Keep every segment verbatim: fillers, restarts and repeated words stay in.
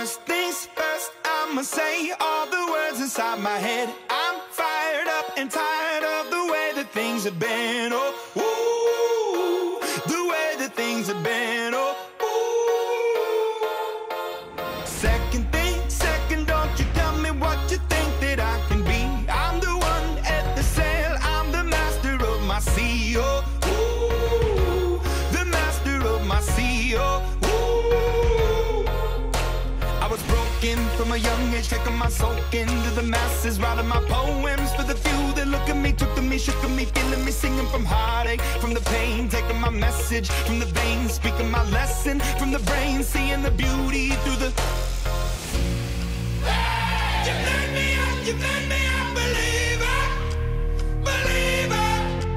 First things first, I'ma say all the words inside my head. I'm fired up and tired of the way that things have been. Oh, ooh, the way that things have been. Oh, ooh. Second thing, second, don't you tell me what you think that I can be. I'm the one at the sail, I'm the master of my sea. Oh, ooh, the master of my sea. Oh, from a young age, taking my soul into the masses, writing my poems for the few that look at me, took to me, shook at me, feeling me, singing from heartache, from the pain, taking my message from the veins, speaking my lesson from the brain, seeing the beauty through the. You made me up, you made me a believer, believer.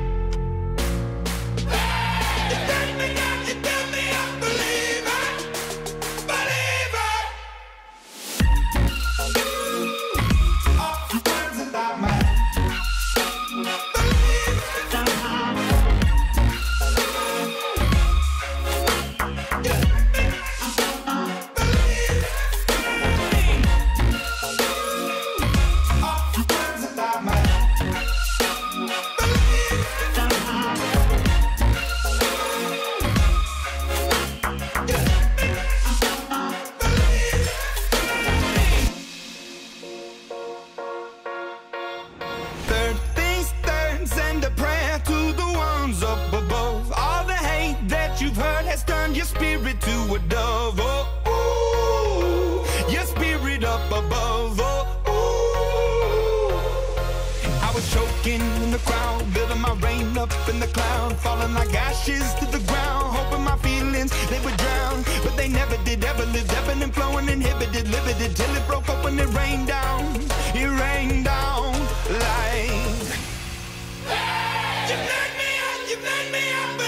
You turned me down, you turned me a believer, believer. Your spirit to a dove, oh, ooh, your spirit up above, oh, ooh. I was choking in the crowd, building my rain up in the cloud, falling like ashes to the ground, hoping my feelings, they would drown, but they never did, ever lived, ebbing and flowing, inhibited, limited, till it broke open, it rained down, it rained down like. You made me up, you made me up.